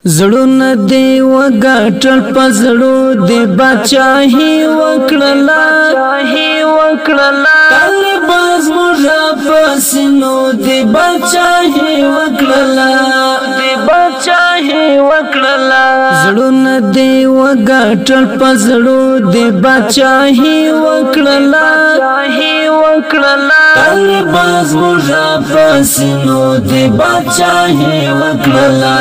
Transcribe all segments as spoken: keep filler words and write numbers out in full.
زړونه دی وګټل پزړو دی بچاهي وکړلا چاهي وکړلا طالباز مجا پسینو دی بچاهي وکړلا دی بچاهي وکړلا زړونه دی وګټل پزړو دی بچاهي وکړلا چاهي وکړلا طالباز مجا پسینو دی بچاهي وکړلا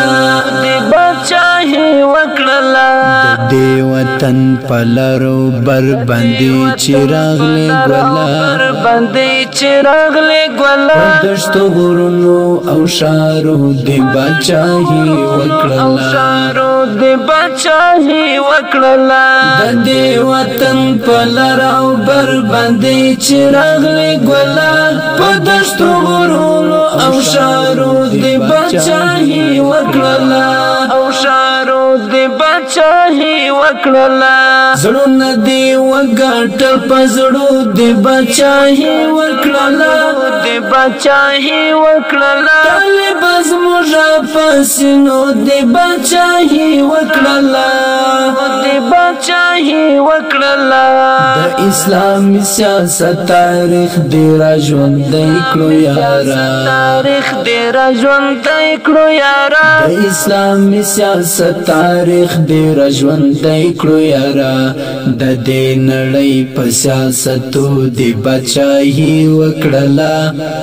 بچاهي وکړلا د وطن پلرو بر باندې چراغ له ګلا بر باندې چراغ له ګلا دشتو غرونو او شارو د بچاهي وکړلا او شارو د بچاهي وکړلا د وطن پلرو بر باندې چراغ له ګلا دشتو غرونو او شارو د بچاهي وکړلا او شارو دی بچاهي وکړلا زړونه دی وګټل پزړو دی بچاهي وکړلا دی بچاهي وکړلا طالباز مجا پسینو دی بچاهي وکړلا دی بچاهي وکړلا د اسلامي سیاست تاریخ دی را ژوندی کړو یارا تاریخ دی را ژوندی کړو یارا د اسلامي سیاست تاریخ دی را ژوندی کړو یارا د دې نړۍ په سیاستو دی بچاهي وکړلا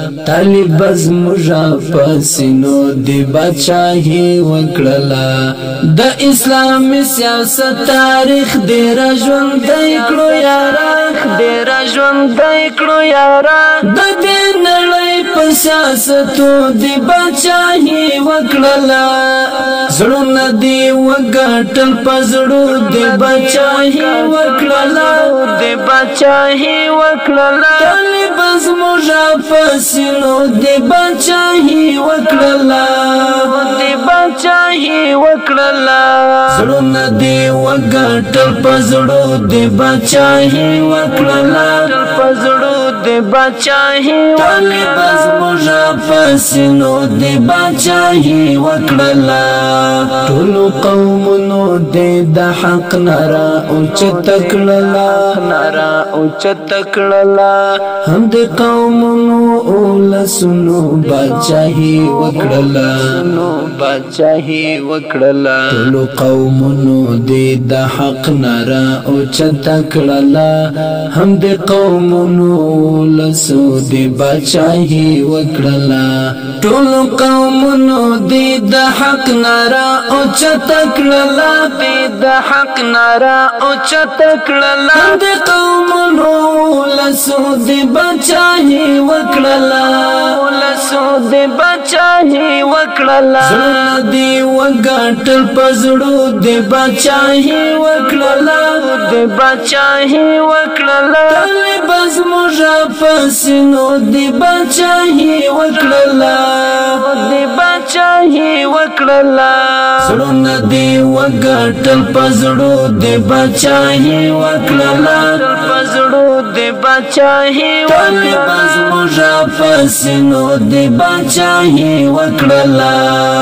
طالباز مجا پسینو دی بچاهي وکړلا د اسلامي سیاست تاریخ دی را ژوندی کړو یارا دی را ژوندی کړو یارا د دې نړۍ په سیاستو دی بچاهي وکړلا زړونه دی وګټل پزړو دی بچاهي وکړلا دی بچاهي وکړلا طالباز مجا پسینو دی بچاهي وکړلا دی بچاهي وکړلا زړونه دی وګټل پزړو دی بچاهي وکړلا پزړو دی بچاهي طالباز مجا پسینو دی بچاهي وکړلا ټولو قومونو دی د حق نارا اوچت کړلا نارا اوچت کړلا هم د قومونو اولسونو بچاهي وکړلا نو بچاهي وکړلا ټولو قومونو دی د حق نارا اوچت کړلا هم د قومونو اولسو دی بچاهي وکړلا ټولو قومونو دی د حق نارا اوچت کړلا د حق نارا اوچت کړلا د قومونو لسو دی بچاهي وکړلا لسو دی بچاهي وکړلا زړه دی وګټل پزړو دی بچاهي وکړلا دی بچاهي وکړلا طالباز مجا پسینو دی بچاهي وکړلا دی بچاهي وکړلا زړونه دی وګټل پزړو دی بچاهي وکړلا پزړو دی بچاهي طالباز مجا پسینو دی بچاهي وکړلا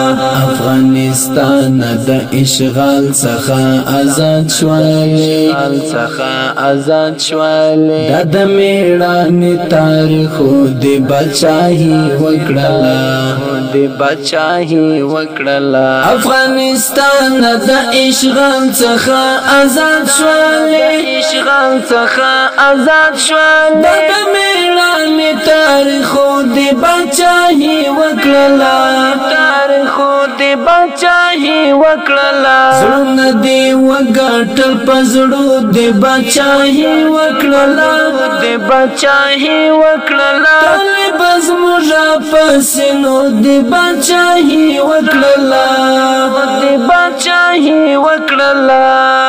افغانستان د اشغال څخه آزاد شولی څخه آزاد شولی د میړانې تاریخ دی بچاهي وکړلا دی بچاهي وکړلا افغانستان د اشغال څخه آزاد شولی اشغال څخه آزاد شولی د میړانې تاریخ دی بچاهي وکړلا تاریخ دی بچاهي وکړلا زړونه دی وګټل پزړو دی بچاهي وکړلا دی بچاهي وکړلا طالباز مجا پسینو دی بچاهي وکړلا دی بچاهي وکړلا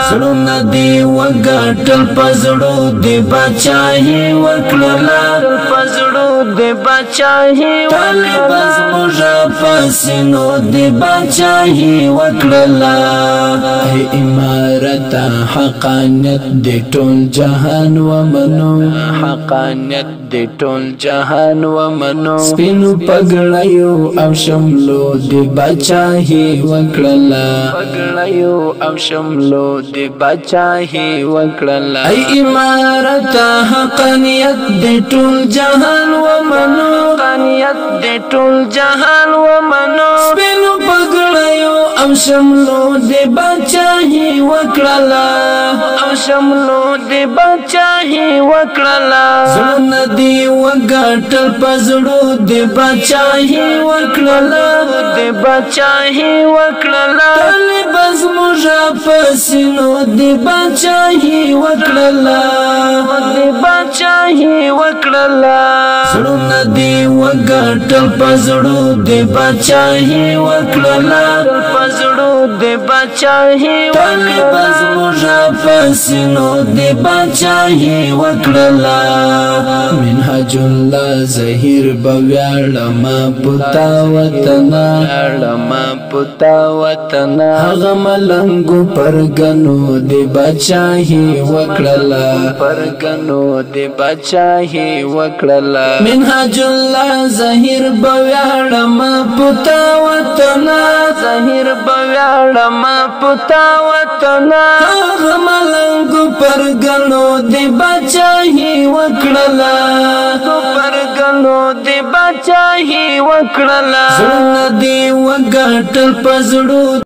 زړونه دې وګټل پزړو دې بچاهي وکړلا پزړو دې بچاهي طالب زموږ پسینو دې بچاهي وکړلا ای امارت حقانیت دې ټول جهان ومنو حقانیت دې ټول جهان ومنو سپینو پګړیو او شملو دې بچاهي وکړلا پګړیو او شملو دې بچاهي وکړلا ای امارت حقانیت دې ټول جهان ومنو حقانیت دې ټول جهان ومنو سپینو پګړیو او شملو دې بچاهي وکړلا او شملو دې بچاهي وکړلا زړونه دې وګټل پزړو دې بچاهي وکړلا دې بچاهي وکړلا طالب زموږ پسینو دې بچاهي وکړلا دې بچاهي وکړلا زړونه دې وګټل پزړو دې بچاهي وکړلا پزړو دې بچاهي طالب زموږ پسینو دې بچاهي وکړلا منهج الله زهیر بویاړما پتا وطنا اړما پتا وطنا هغه ملنګو پرګنو دې بچاهي وکړلا پرګنو دې بچاهي وکړلا منهج الله زهیر بویاړما پتا وطنا زهیر بویاړما پتا وطنا هغه ملنګو پرګنو دې بچاهي وکړلا پرګنو دې بچاهي وکړلا زړونه دې وګټل پزړو